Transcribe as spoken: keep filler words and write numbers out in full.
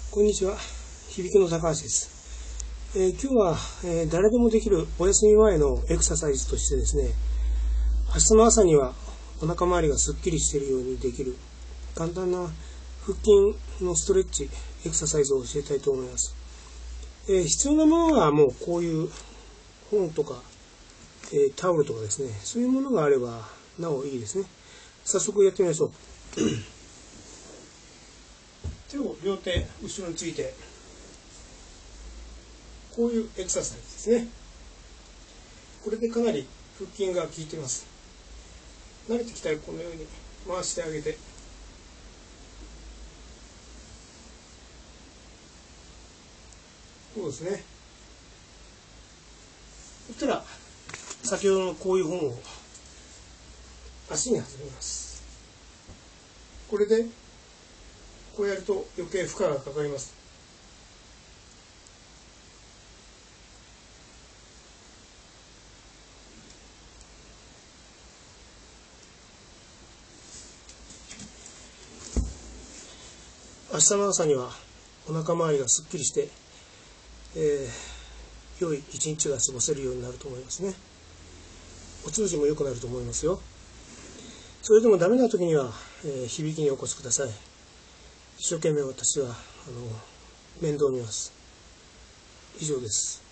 こんにちは、響きの高橋です。えー、今日は、えー、誰でもできるお休み前のエクササイズとしてですね、明日の朝にはお腹周りがすっきりしているようにできる簡単な腹筋のストレッチ、エクササイズを教えたいと思います。えー、必要なものはもうこういう本とか、えー、タオルとかですね、そういうものがあればなおいいですね。早速やってみましょう。手を両手後ろについて、こういうエクササイズですね。これでかなり腹筋が効いています。慣れてきたらこのように回してあげて、そうですね。そしたら先ほどのこういう本を足に挟みます。これでこうやると余計負荷がかかります。明日の朝にはお腹周りがすっきりして、えー、良い一日が過ごせるようになると思いますね。お通じも良くなると思いますよ。それでもダメな時には、えー、響きにお越しください。一生懸命私はあの面倒見ます。以上です。